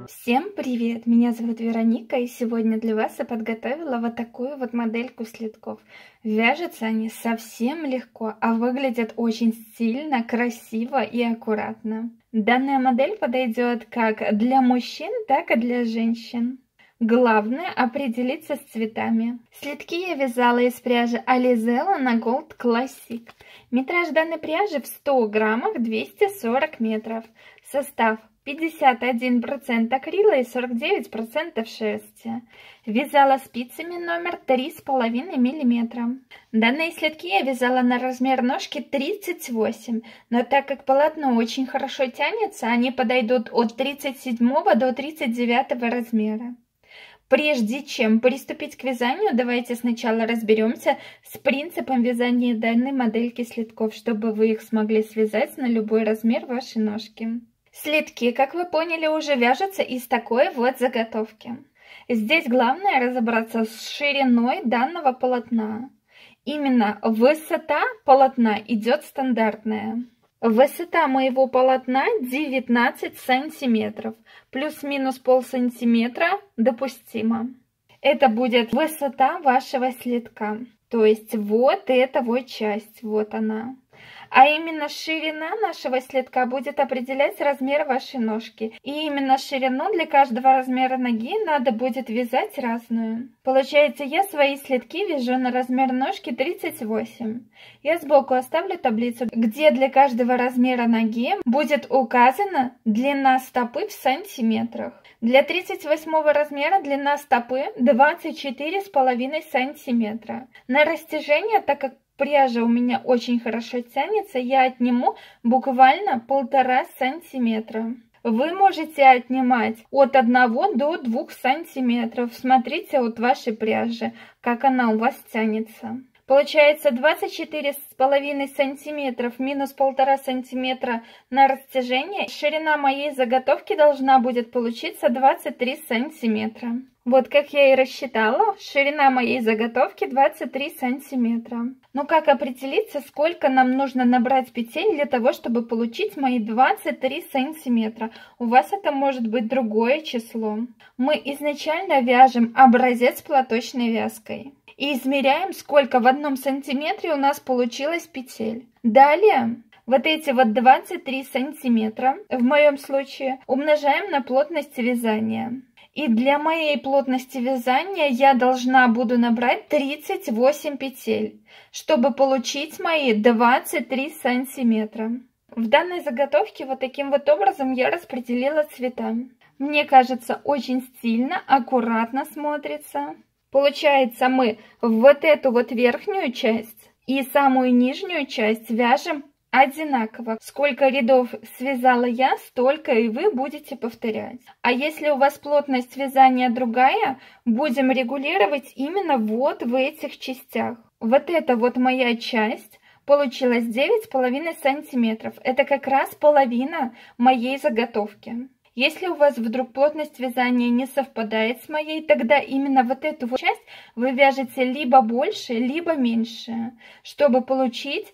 Всем привет! Меня зовут Вероника, и сегодня для вас я подготовила вот такую вот модельку следков. Вяжутся они совсем легко, а выглядят очень стильно, красиво и аккуратно. Данная модель подойдет как для мужчин, так и для женщин. Главное определиться с цветами. Следки я вязала из пряжи Alizella на Gold Classic. Метраж данной пряжи в 100 граммах 240 метров. Состав 51% акрила и 49% шерсти. Вязала спицами номер 3,5 мм. Данные следки я вязала на размер ножки 38, но так как полотно очень хорошо тянется, они подойдут от 37 до 39 размера. Прежде чем приступить к вязанию, давайте сначала разберемся с принципом вязания данной модельки следков, чтобы вы их смогли связать на любой размер вашей ножки. Следки, как вы поняли, уже вяжутся из такой вот заготовки. Здесь главное разобраться с шириной данного полотна. Именно высота полотна идет стандартная. Высота моего полотна 19 сантиметров. Плюс-минус полсантиметра допустимо. Это будет высота вашего следка. То есть вот эта вот часть, вот она. А именно ширина нашего следка будет определять размер вашей ножки. И именно ширину для каждого размера ноги надо будет вязать разную. Получается, я свои следки вяжу на размер ножки 38. Я сбоку оставлю таблицу, где для каждого размера ноги будет указана длина стопы в сантиметрах. Для 38 размера длина стопы 24,5 сантиметра. На растяжение, так как пряжа у меня очень хорошо тянется, я отниму буквально 1,5 сантиметра. Вы можете отнимать от 1 до 2 сантиметров. Смотрите от вашей пряжи, как она у вас тянется. Получается 24,5 сантиметров минус 1,5 сантиметра на растяжение. Ширина моей заготовки должна будет получиться 23 сантиметра. Вот как я и рассчитала, ширина моей заготовки 23 сантиметра. Но как определиться, сколько нам нужно набрать петель для того, чтобы получить мои 23 сантиметра? У вас это может быть другое число. Мы изначально вяжем образец платочной вязкой. И измеряем, сколько в 1 сантиметре у нас получилось петель. Далее вот эти вот 23 сантиметра, в моем случае, умножаем на плотность вязания. И для моей плотности вязания я должна буду набрать 38 петель, чтобы получить мои 23 сантиметра. В данной заготовке вот таким вот образом я распределила цвета. Мне кажется, очень стильно, аккуратно смотрится. Получается, мы вот эту вот верхнюю часть и самую нижнюю часть вяжем одинаково. Сколько рядов связала я, столько и вы будете повторять. А если у вас плотность вязания другая, будем регулировать именно вот в этих частях. Вот эта вот моя часть получилась 9,5 сантиметров. Это как раз половина моей заготовки. Если у вас вдруг плотность вязания не совпадает с моей, тогда именно вот эту вот часть вы вяжете либо больше, либо меньше, чтобы получить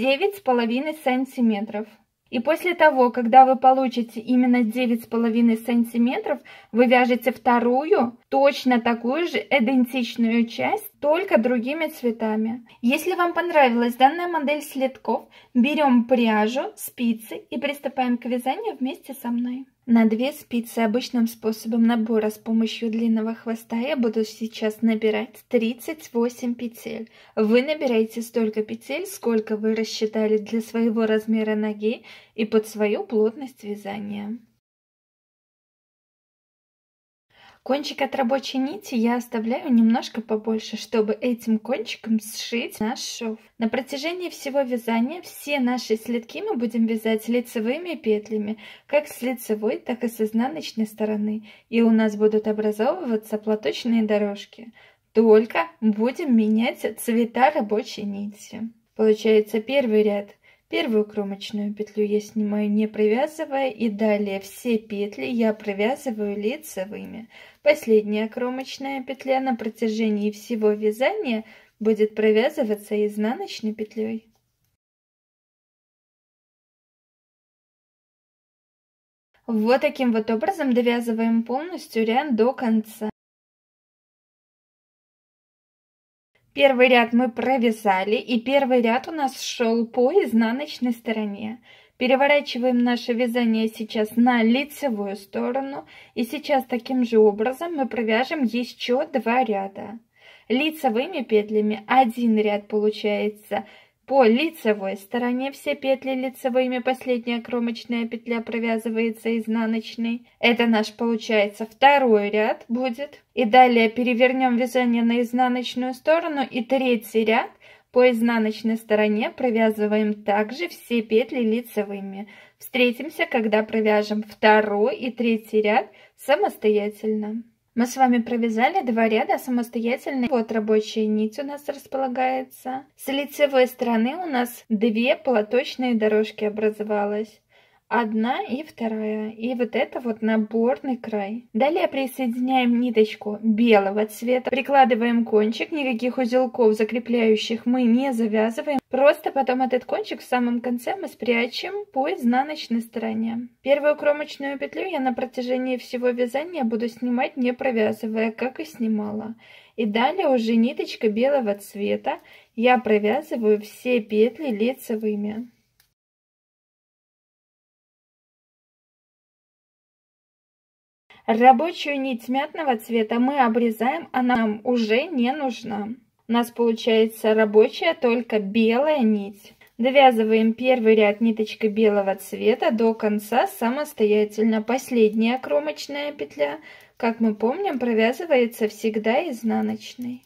9,5 сантиметров. И после того, когда вы получите именно 9,5 сантиметров, вы вяжете вторую, точно такую же идентичную часть, только другими цветами. Если вам понравилась данная модель следков, берем пряжу, спицы и приступаем к вязанию вместе со мной. На 2 спицы обычным способом набора с помощью длинного хвоста я буду сейчас набирать 38 петель. Вы набираете столько петель, сколько вы рассчитали для своего размера ноги и под свою плотность вязания. Кончик от рабочей нити я оставляю немножко побольше, чтобы этим кончиком сшить наш шов. На протяжении всего вязания все наши следки мы будем вязать лицевыми петлями, как с лицевой, так и с изнаночной стороны. И у нас будут образовываться платочные дорожки. Только будем менять цвета рабочей нити. Получается первый ряд. Первую кромочную петлю я снимаю, не провязывая, и далее все петли я провязываю лицевыми. Последняя кромочная петля на протяжении всего вязания будет провязываться изнаночной петлей. Вот таким вот образом довязываем полностью ряд до конца. Первый ряд мы провязали, и первый ряд у нас шел по изнаночной стороне. Переворачиваем наше вязание сейчас на лицевую сторону, и сейчас таким же образом мы провяжем еще 2 ряда. Лицевыми петлями один ряд получается по лицевой стороне, все петли лицевыми, последняя кромочная петля провязывается изнаночной. Это наш получается второй ряд будет. И далее перевернем вязание на изнаночную сторону, и третий ряд по изнаночной стороне провязываем также все петли лицевыми. Встретимся, когда провяжем второй и третий ряд самостоятельно. Мы с вами провязали 2 ряда самостоятельно. Вот рабочая нить у нас располагается. С лицевой стороны у нас 2 платочные дорожки образовалось. Одна и вторая. И вот это вот наборный край. Далее присоединяем ниточку белого цвета. Прикладываем кончик. Никаких узелков закрепляющих мы не завязываем. Просто потом этот кончик в самом конце мы спрячем по изнаночной стороне. Первую кромочную петлю я на протяжении всего вязания буду снимать не провязывая, как и снимала. И далее уже ниточкой белого цвета я провязываю все петли лицевыми. Рабочую нить мятного цвета мы обрезаем, она нам уже не нужна. У нас получается рабочая только белая нить. Довязываем первый ряд ниточкой белого цвета до конца самостоятельно. Последняя кромочная петля, как мы помним, провязывается всегда изнаночной.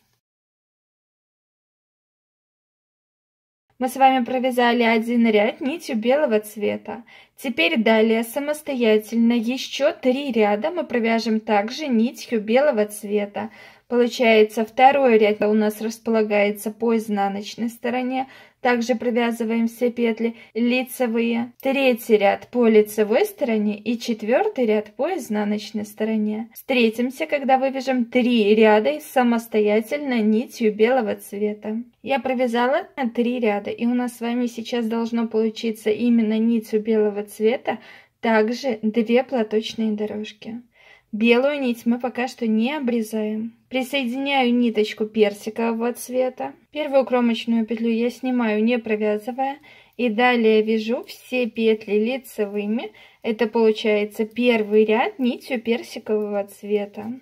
Мы с вами провязали один ряд нитью белого цвета. Теперь далее самостоятельно еще 3 ряда мы провяжем также нитью белого цвета. Получается, второй ряд у нас располагается по изнаночной стороне. Также провязываем все петли лицевые. Третий ряд по лицевой стороне и четвертый ряд по изнаночной стороне. Встретимся, когда вывяжем 3 ряда самостоятельно нитью белого цвета. Я провязала 3 ряда, и у нас с вами сейчас должно получиться именно нитью белого цвета также 2 платочные дорожки. Белую нить мы пока что не обрезаем. Присоединяю ниточку персикового цвета. Первую кромочную петлю я снимаю, не провязывая. И далее вяжу все петли лицевыми. Это получается первый ряд нитью персикового цвета.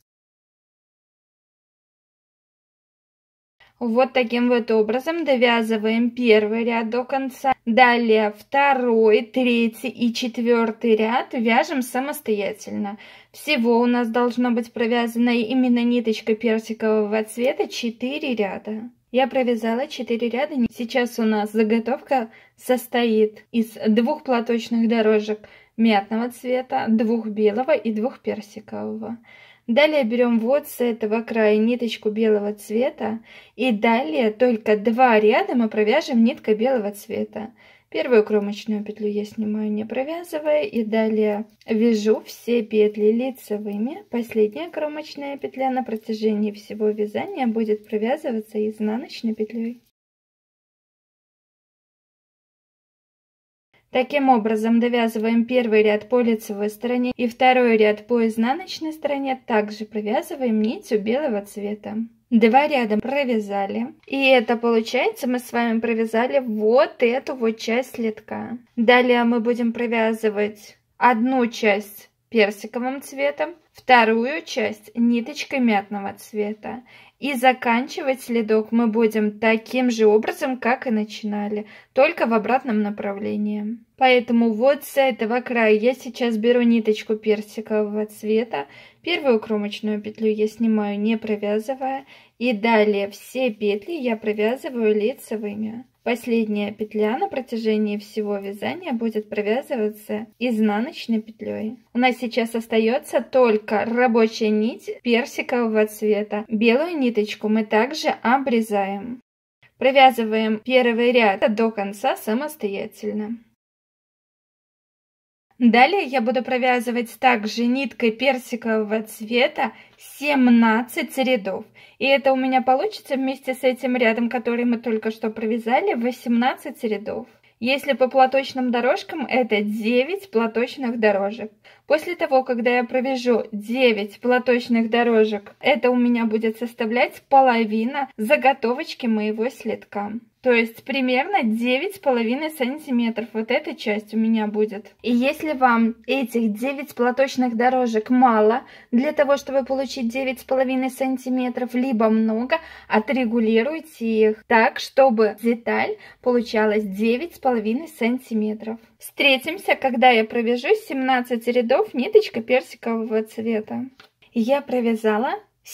Вот таким вот образом довязываем первый ряд до конца. Далее второй, третий и четвертый ряд вяжем самостоятельно. Всего у нас должно быть провязано именно ниточкой персикового цвета 4 ряда. Я провязала 4 ряда. Сейчас у нас заготовка состоит из 2 платочных дорожек мятного цвета, 2 белого и 2 персикового. Далее берем вот с этого края ниточку белого цвета, и далее только 2 ряда мы провяжем ниткой белого цвета. Первую кромочную петлю я снимаю, не провязывая, и далее вяжу все петли лицевыми. Последняя кромочная петля на протяжении всего вязания будет провязываться изнаночной петлей. Таким образом довязываем первый ряд по лицевой стороне и второй ряд по изнаночной стороне, также провязываем нитью белого цвета. 2 ряда провязали, и это получается мы с вами провязали вот эту вот часть следка. Далее мы будем провязывать одну часть персиковым цветом, вторую часть ниточкой мятного цвета. И заканчивать следок мы будем таким же образом, как и начинали, только в обратном направлении. Поэтому вот с этого края я сейчас беру ниточку персикового цвета, первую кромочную петлю я снимаю, не провязывая, и далее все петли я провязываю лицевыми. Последняя петля на протяжении всего вязания будет провязываться изнаночной петлей. У нас сейчас остается только рабочая нить персикового цвета. Белую ниточку мы также обрезаем. Провязываем первый ряд до конца самостоятельно. Далее я буду провязывать также ниткой персикового цвета 17 рядов. И это у меня получится вместе с этим рядом, который мы только что провязали, 18 рядов. Если по платочным дорожкам, это 9 платочных дорожек. После того, когда я провяжу 9 платочных дорожек, это у меня будет составлять половина заготовочки моего слитка. То есть примерно 9,5 сантиметров. Вот эта часть у меня будет. И если вам этих 9 платочных дорожек мало, для того, чтобы получить 9,5 сантиметров, либо много, отрегулируйте их так, чтобы деталь получалась 9,5 сантиметров. Встретимся, когда я провяжу 17 рядов ниточкой персикового цвета. Я провязала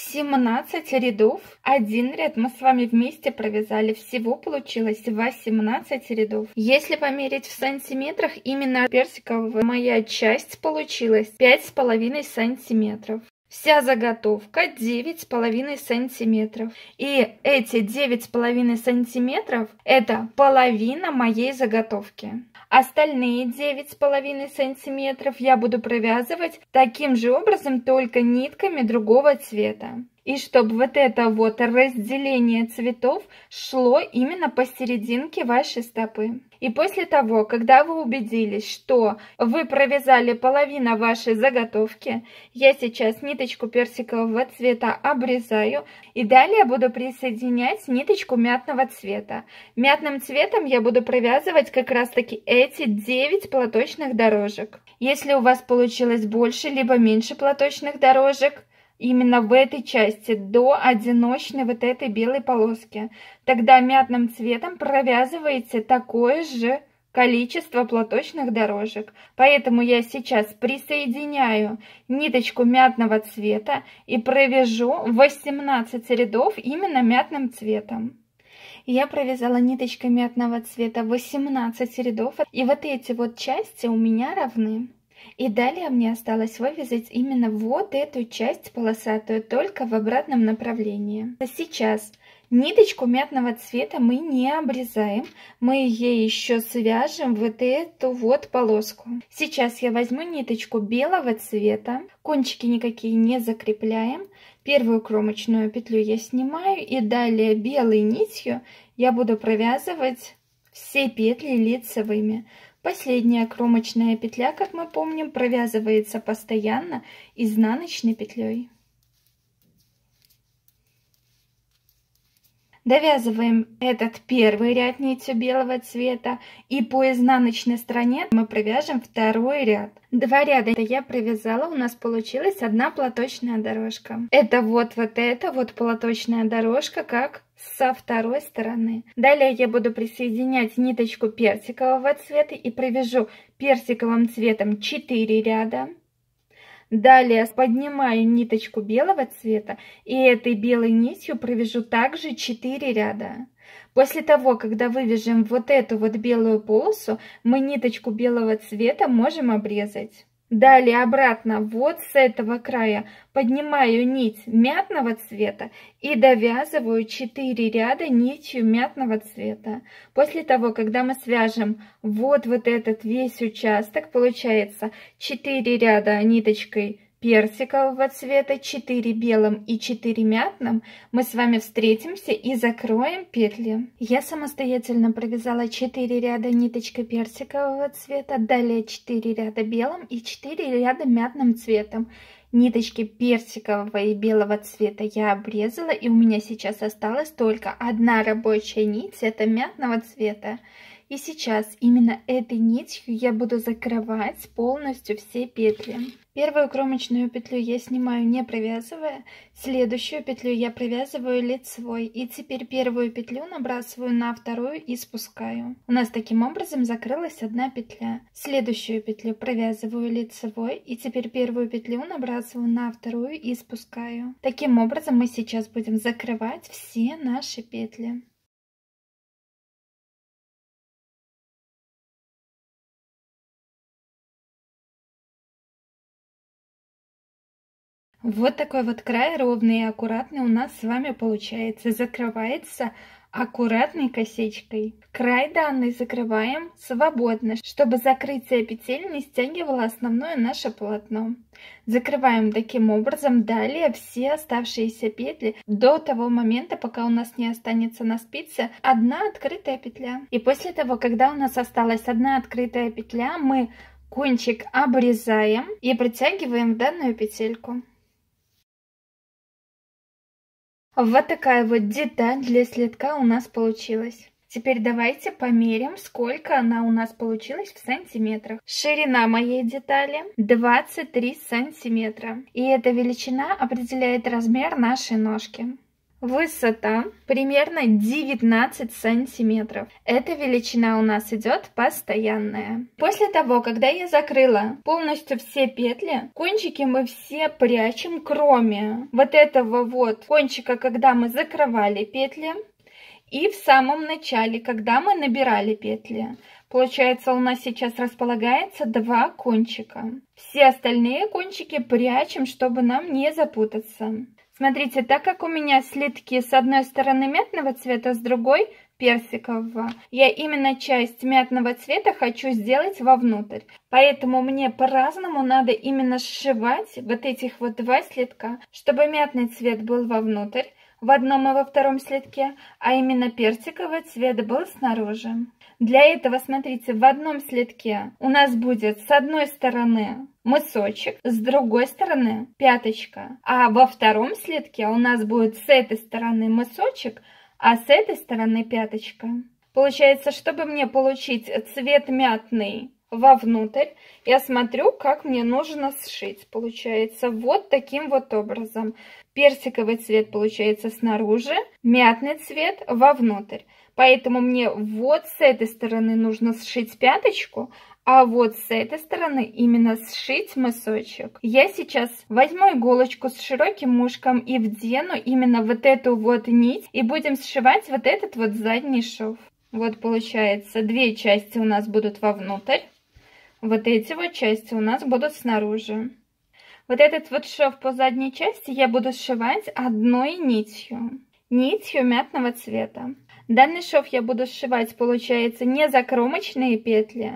17 рядов. Один ряд мы с вами вместе провязали. Всего получилось 18 рядов. Если померить в сантиметрах, именно персиковая моя часть получилась 5,5 сантиметров. Вся заготовка 9,5 сантиметров. И эти 9,5 сантиметров это половина моей заготовки. Остальные 9,5 сантиметров я буду провязывать таким же образом, только нитками другого цвета. И чтобы вот это вот разделение цветов шло именно посерединке вашей стопы. И после того, когда вы убедились, что вы провязали половину вашей заготовки, я сейчас ниточку персикового цвета обрезаю. И далее буду присоединять ниточку мятного цвета. Мятным цветом я буду провязывать как раз таки эти 9 платочных дорожек. Если у вас получилось больше либо меньше платочных дорожек, именно в этой части до одиночной вот этой белой полоски, тогда мятным цветом провязываете такое же количество платочных дорожек. Поэтому я сейчас присоединяю ниточку мятного цвета и провяжу 18 рядов именно мятным цветом. Я провязала ниточкой мятного цвета 18 рядов, и вот эти вот части у меня равны. И далее мне осталось вывязать именно вот эту часть полосатую, только в обратном направлении. Сейчас ниточку мятного цвета мы не обрезаем, мы ей еще свяжем вот эту вот полоску. Сейчас я возьму ниточку белого цвета, кончики никакие не закрепляем. Первую кромочную петлю я снимаю, и далее белой нитью я буду провязывать все петли лицевыми. Последняя кромочная петля, как мы помним, провязывается постоянно изнаночной петлей. Довязываем этот первый ряд нитью белого цвета, и по изнаночной стороне мы провяжем второй ряд. Два ряда я провязала, у нас получилась одна платочная дорожка. Это вот эта вот платочная дорожка, как со второй стороны. Далее я буду присоединять ниточку персикового цвета и провяжу персиковым цветом 4 ряда. Далее поднимаю ниточку белого цвета и этой белой нитью провяжу также 4 ряда. После того, когда вывяжем вот эту вот белую полосу, мы ниточку белого цвета можем обрезать. Далее обратно вот с этого края поднимаю нить мятного цвета и довязываю 4 ряда нитью мятного цвета. После того, когда мы свяжем вот этот весь участок, получается 4 ряда ниточкой персикового цвета, 4 белым и 4 мятным, мы с вами встретимся и закроем петли. Я самостоятельно провязала 4 ряда ниточкой персикового цвета, далее 4 ряда белым и 4 ряда мятным цветом. Ниточки персикового и белого цвета я обрезала, и у меня сейчас осталась только одна рабочая нить, это мятного цвета. И сейчас именно этой нитью я буду закрывать полностью все петли. Первую кромочную петлю я снимаю, не провязывая, следующую петлю я провязываю лицевой, и теперь первую петлю набрасываю на вторую и спускаю. У нас таким образом закрылась одна петля. Следующую петлю провязываю лицевой, и теперь первую петлю набрасываю на вторую и спускаю. Таким образом мы сейчас будем закрывать все наши петли. Вот такой вот край ровный и аккуратный у нас с вами получается. Закрывается аккуратной косичкой. Край данный закрываем свободно, чтобы закрытие петель не стягивало основное наше полотно. Закрываем таким образом далее все оставшиеся петли до того момента, пока у нас не останется на спице одна открытая петля. И после того, когда у нас осталась одна открытая петля, мы кончик обрезаем и протягиваем в данную петельку. Вот такая вот деталь для слитка у нас получилась. Теперь давайте померим, сколько она у нас получилась в сантиметрах. Ширина моей детали 23 сантиметра. И эта величина определяет размер нашей ножки. Высота примерно 19 сантиметров. Эта величина у нас идет постоянная. После того, когда я закрыла полностью все петли, кончики мы все прячем, кроме вот этого вот кончика, когда мы закрывали петли, и в самом начале, когда мы набирали петли. Получается, у нас сейчас располагается два кончика. Все остальные кончики прячем, чтобы нам не запутаться. Смотрите, так как у меня слитки с одной стороны мятного цвета, с другой персикового, я именно часть мятного цвета хочу сделать вовнутрь. Поэтому мне по-разному надо именно сшивать вот этих вот два слитка, чтобы мятный цвет был вовнутрь, в одном и во втором слитке, а именно персиковый цвет был снаружи. Для этого, смотрите, в одном слитке у нас будет с одной стороны мысочек, с другой стороны пяточка. А во втором слитке у нас будет с этой стороны мысочек, а с этой стороны пяточка. Получается, чтобы мне получить цвет мятный вовнутрь, я смотрю, как мне нужно сшить. Получается вот таким вот образом. Персиковый цвет получается снаружи, мятный цвет вовнутрь. Поэтому мне вот с этой стороны нужно сшить пяточку, а вот с этой стороны именно сшить мысочек. Я сейчас возьму иголочку с широким ушком и вдену именно вот эту вот нить и будем сшивать вот этот вот задний шов. Вот получается, две части у нас будут вовнутрь, вот эти вот части у нас будут снаружи. Вот этот вот шов по задней части я буду сшивать одной нитью мятного цвета. Данный шов я буду сшивать, получается, не закромочные петли,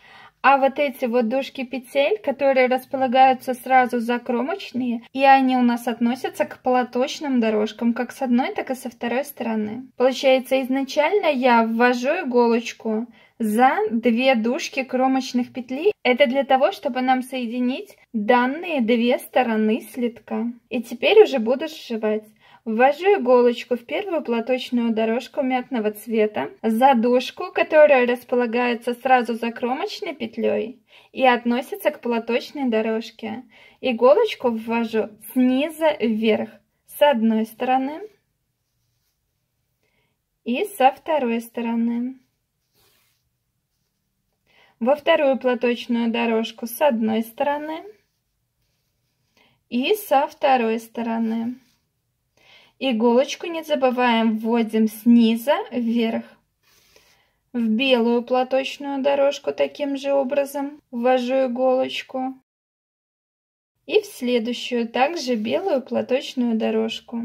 а вот эти вот дужки петель, которые располагаются сразу закромочные, и они у нас относятся к полоточным дорожкам, как с одной, так и со второй стороны. Получается, изначально я ввожу иголочку за две дужки кромочных петли. Это для того, чтобы нам соединить данные две стороны слитка. И теперь уже буду сшивать. Ввожу иголочку в первую платочную дорожку мятного цвета за дужку, которая располагается сразу за кромочной петлей и относится к платочной дорожке. Иголочку ввожу снизу вверх, с одной стороны и со второй стороны. Во вторую платочную дорожку с одной стороны и со второй стороны. Иголочку не забываем, вводим снизу вверх. В белую платочную дорожку таким же образом ввожу иголочку. И в следующую также белую платочную дорожку.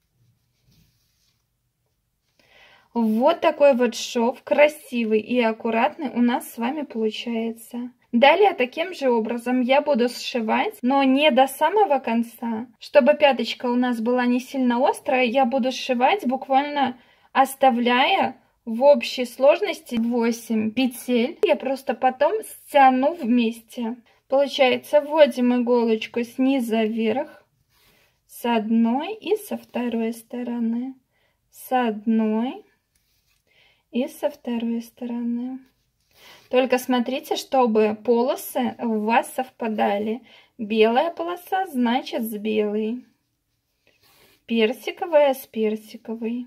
Вот такой вот шов красивый и аккуратный у нас с вами получается. Далее таким же образом я буду сшивать, но не до самого конца. Чтобы пяточка у нас была не сильно острая, я буду сшивать буквально оставляя в общей сложности 8 петель. Я просто потом стяну вместе. Получается, вводим иголочку снизу вверх с одной и со второй стороны. С одной и со второй стороны. Только смотрите, чтобы полосы у вас совпадали. Белая полоса значит с белой. Персиковая с персиковой.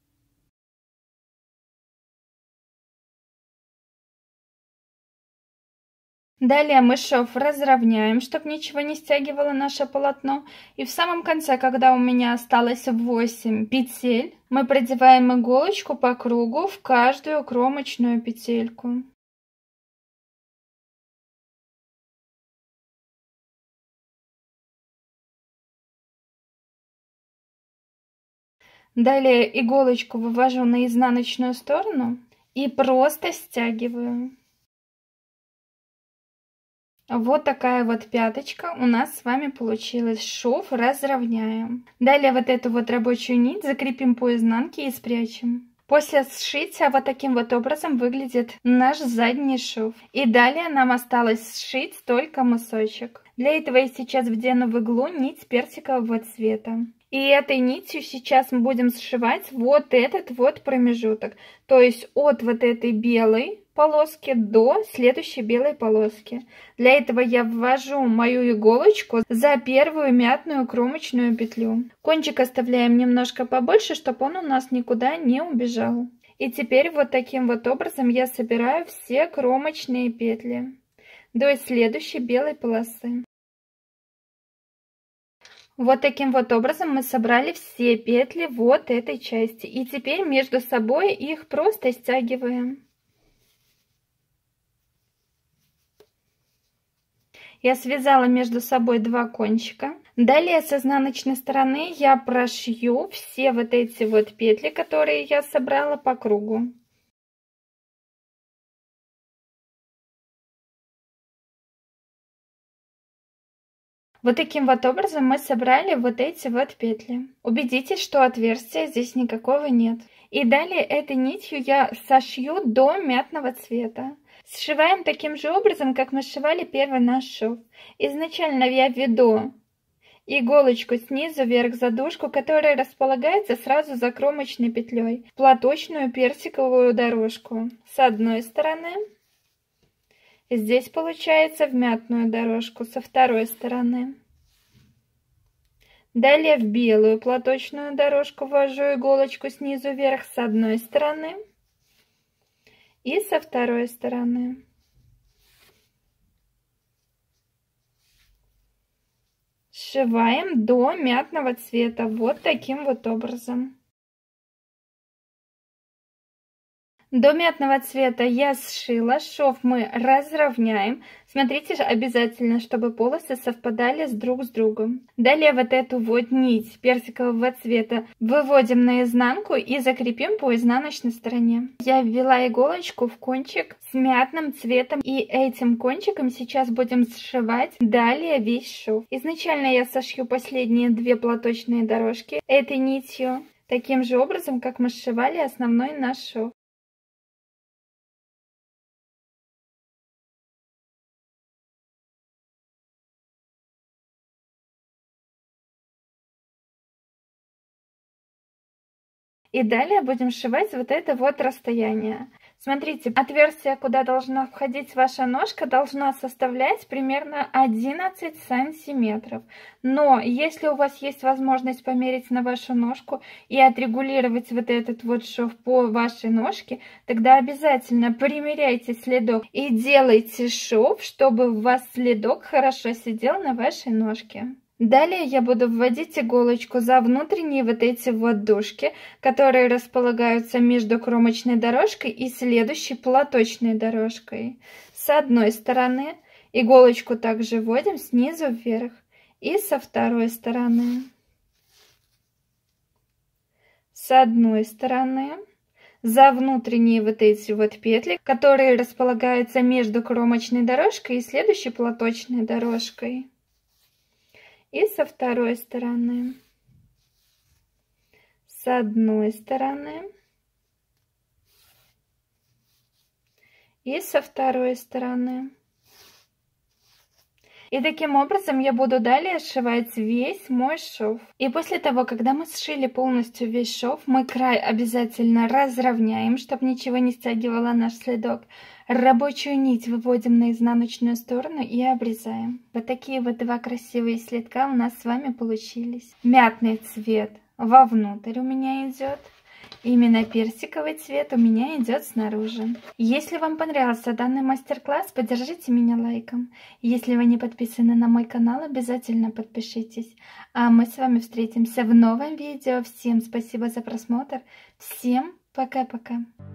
Далее мы шов разровняем, чтобы ничего не стягивало наше полотно. И в самом конце, когда у меня осталось 8 петель, мы продеваем иголочку по кругу в каждую кромочную петельку. Далее иголочку вывожу на изнаночную сторону и просто стягиваю. Вот такая вот пяточка у нас с вами получилась. Шов разровняем. Далее вот эту вот рабочую нить закрепим по изнанке и спрячем. После сшития вот таким вот образом выглядит наш задний шов. И далее нам осталось сшить только мысочек. Для этого я сейчас вдену в иглу нить персикового цвета. И этой нитью сейчас мы будем сшивать вот этот вот промежуток. То есть от вот этой белой полоски до следующей белой полоски. Для этого я ввожу мою иголочку за первую мятную кромочную петлю. Кончик оставляем немножко побольше, чтобы он у нас никуда не убежал. И теперь вот таким вот образом я собираю все кромочные петли до следующей белой полосы. Вот таким вот образом мы собрали все петли вот этой части. И теперь между собой их просто стягиваем. Я связала между собой два кончика. Далее с изнаночной стороны я прошью все вот эти вот петли, которые я собрала по кругу. Вот таким вот образом мы собрали вот эти вот петли. Убедитесь, что отверстия здесь никакого нет. И далее этой нитью я сошью до мятного цвета. Сшиваем таким же образом, как мы сшивали первый наш шов. Изначально я веду иголочку снизу вверх за дужку, которая располагается сразу за кромочной петлей, в платочную персиковую дорожку с одной стороны. Здесь получается в мятную дорожку со второй стороны. Далее в белую платочную дорожку ввожу иголочку снизу вверх с одной стороны и со второй стороны. Сшиваем до мятного цвета вот таким вот образом. До мятного цвета я сшила, шов мы разровняем. Смотрите обязательно, чтобы полосы совпадали друг с другом. Далее вот эту вот нить персикового цвета выводим на изнанку и закрепим по изнаночной стороне. Я ввела иголочку в кончик с мятным цветом, и этим кончиком сейчас будем сшивать далее весь шов. Изначально я сошью последние две платочные дорожки этой нитью, таким же образом, как мы сшивали основной наш шов. И далее будем сшивать вот это вот расстояние. Смотрите, отверстие, куда должна входить ваша ножка, должна составлять примерно 11 сантиметров. Но если у вас есть возможность померить на вашу ножку и отрегулировать вот этот вот шов по вашей ножке, тогда обязательно примеряйте следок и делайте шов, чтобы у вас следок хорошо сидел на вашей ножке. Далее я буду вводить иголочку за внутренние вот эти вот дужки, которые располагаются между кромочной дорожкой и следующей платочной дорожкой. С одной стороны иголочку также вводим снизу вверх и со второй стороны. С одной стороны за внутренние вот эти вот петли, которые располагаются между кромочной дорожкой и следующей платочной дорожкой. И со второй стороны, с одной стороны и со второй стороны. И таким образом я буду далее сшивать весь мой шов. И после того, когда мы сшили полностью весь шов, мы край обязательно разровняем, чтобы ничего не стягивало наш следок. Рабочую нить выводим на изнаночную сторону и обрезаем. Вот такие вот два красивые следка у нас с вами получились. Мятный цвет вовнутрь у меня идет. Именно персиковый цвет у меня идет снаружи. Если вам понравился данный мастер-класс, поддержите меня лайком. Если вы не подписаны на мой канал, обязательно подпишитесь. А мы с вами встретимся в новом видео. Всем спасибо за просмотр. Всем пока-пока.